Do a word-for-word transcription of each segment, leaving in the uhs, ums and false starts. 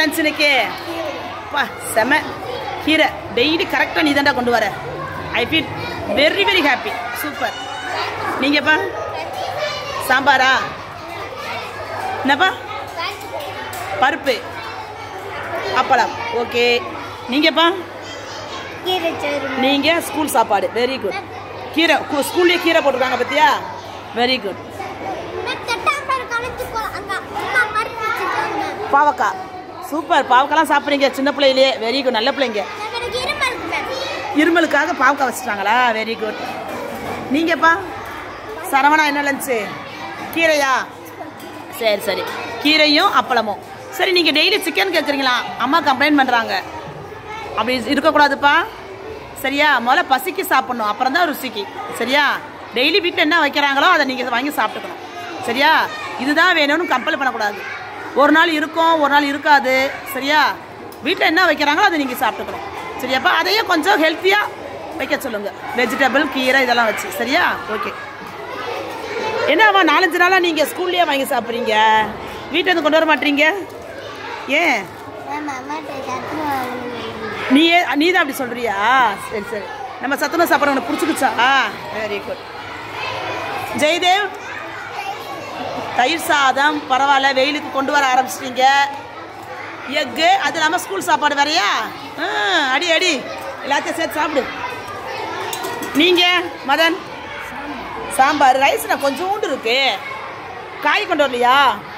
Lunch இன்னைக்கு பா செம கீரை டெய்லி கரெக்டாக நீ தாண்டா கொண்டு வர. I feel very very happy. Super. நீங்கப்பா சாம்பாரா என்னப்பா? பருப்பு அப்பளம். ஓகே. நீங்கப்பா? நீங்கள் ஸ்கூல் சாப்பாடு. Very good. கீரை ஸ்கூல்லேயே கீரை போட்டிருக்காங்க பார்த்தியா? Very good. பாவக்காய். சூப்பர். பாவக்காய்லாம் சாப்பிட்றீங்க சின்ன பிள்ளையிலே. Very good. நல்ல பிள்ளைங்க. இருமலுக்காக பாவக்காய் வச்சுட்டாங்களா? Very good. நீங்கப்பா? சரவணா என்ன லஞ்சு? கீரையா? சரி சரி. கீரையும் அப்பளமும். சரி, நீங்கள் டெய்லி சிக்கன் கேட்குறீங்களா? அம்மா கம்ப்ளைண்ட் பண்ணுறாங்க. அப்படி இருக்கக்கூடாதுப்பா. சரியா? முதல்ல பசிக்கு சாப்பிட்ணும், அப்புறம் தான் ருசிக்கு. சரியா? டெய்லி வீட்டில் என்ன வைக்கிறாங்களோ அதை நீங்கள் வாங்கி சாப்பிட்டுக்கணும். சரியா? இதுதான் வேணும்னு கம்பல் பண்ணக்கூடாது. ஒரு நாள் இருக்கும், ஒரு நாள் இருக்காது. சரியா? வீட்டில் என்ன வைக்கிறாங்களோ அதை நீங்கள் சாப்பிட்டுக்கணும். சரியாப்பா? அதையே கொஞ்சம் ஹெல்த்தியாக வைக்க சொல்லுங்கள். வெஜிடபிள், கீரை இதெல்லாம் வச்சு. சரியா? ஓகே. என்னவா நாலஞ்சு நாளாக நீங்கள் ஸ்கூல்லேயே வாங்கி சாப்பிட்றீங்க, வீட்டில் இருந்து கொண்டு வர மாட்டீங்க? ஏன்? நீயே நீ தான் அப்படி சொல்கிறியா? சரி சரி. நம்ம சத்துணவு சாப்பிட்ற உனக்கு பிடிச்சிக்குச்சா? Very good. ஜெயதேவ், தயிர் சாதம் பரவாயில்ல, வெயிலுக்கு கொண்டு வர ஆரம்பிச்சிட்டீங்க. எக்கு, அது இல்லாமல் ஸ்கூல் சாப்பாடு வேறையா? ஆ, அடி அடி எல்லாத்தையும் சேர்த்து சாப்பிடு. நீங்கள் மதன்? சாம்பார். ரைஸ்னா கொஞ்சோண்டு இருக்கு, காய் கொண்டு வரலையா?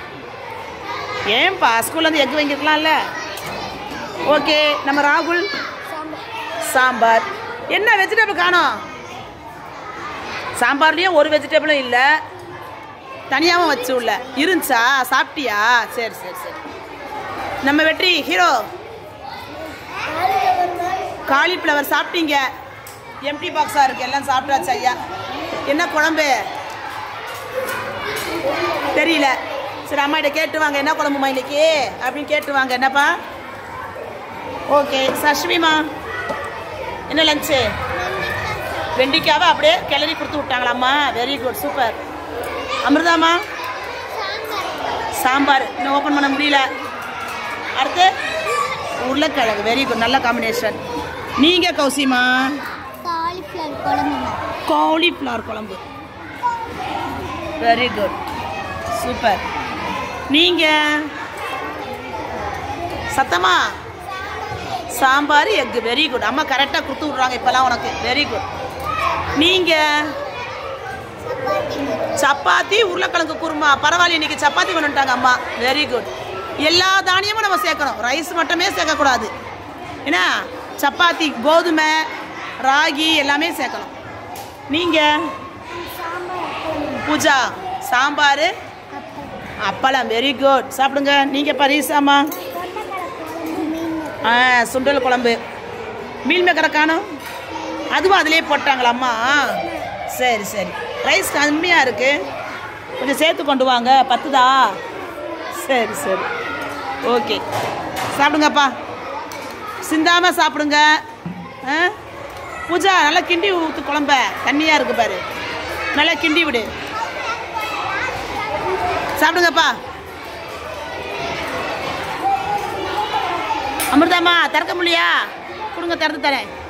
ஏன்பா ஸ்கூல்லேருந்து எக்கு வாங்கிருக்கலாம்ல? ஓகே. நம்ம ராகுல்? சாம்பார். என்ன வெஜிடபிள் காணோம்? சாம்பார்லேயும் ஒரு வெஜிடபிளும் இல்லை, தனியாகவும் வச்சு உள்ள இருந்துச்சா? சாப்பிட்டியா? சரி சரி சரி. நம்ம வெற்றி ஹீரோ காலிஃப்ளவர் சாப்பிட்டீங்க. எம்டி பாக்ஸாக இருக்குது, எல்லாம் சாப்பிட்டாச்சு ஐயா. என்ன குழம்பு தெரியல. சரி, அம்மாகிட்ட கேட்டு வாங்க என்ன குழம்புமா இன்னைக்கு அப்படின்னு கேட்டு வாங்க. என்னப்பா? ஓகே. சஷ்மிமா என்ன லஞ்சு? வெண்டிக்காவை அப்படியே கிளறி கொடுத்து விட்டாங்களாம்மா. Very good. சூப்பர். அமிர்தாமா? சாம்பார். இன்னும் ஓப்பன் பண்ண முடியல. அடுத்து உருளைக்கிழங்கு. Very good. நல்ல காம்பினேஷன். நீங்கள் கௌசிமா? காலிஃப்ளவர் குழம்பு. Very good. சூப்பர். நீங்கள் சத்தமா? சாம்பார், எக்கு. Very good. அம்மா கரெக்டாக கொடுத்து விட்றாங்க இப்போலாம் உனக்கு. Very good. நீங்கள் சப்பாத்தி உருளைக்கிழங்கு குருமா. பரவாயில்ல, இன்றைக்கி சப்பாத்தி கொண்டுட்டாங்க அம்மா. Very good. எல்லா தானியமும் நம்ம சேர்க்கணும், ரைஸ் மட்டுமே சேர்க்கக்கூடாது. ஏன்னா சப்பாத்தி கோதுமை ராகி எல்லாமே சேர்க்கணும். நீங்கள் பூஜா? சாம்பார் அப்பளம். Very good. சாப்பிடுங்க. நீங்கள் பரீசாமா? ஆ, சுண்டல் குழம்பு. மீல் மேக்கரை காணும், அதுவும் அதிலே போட்டாங்களா அம்மா? சரி சரி. ரைஸ் கம்மியாக இருக்குது, கொஞ்சம் சேர்த்து கொண்டு வாங்க. பத்துதா? சரி சரி. ஓகே. சாப்பிடுங்கப்பா, சிந்தாமல் சாப்பிடுங்க. ஆ, பூஜா நல்லா கிண்டி ஊற்று குழம்ப. தண்ணியாக இருக்குது பாரு, நல்லா கிண்டி விடு. சாப்பிடுங்கப்பா. அமிர்தாம்மா திறக்க முடியா? கொடுங்க, திறந்து தரேன்.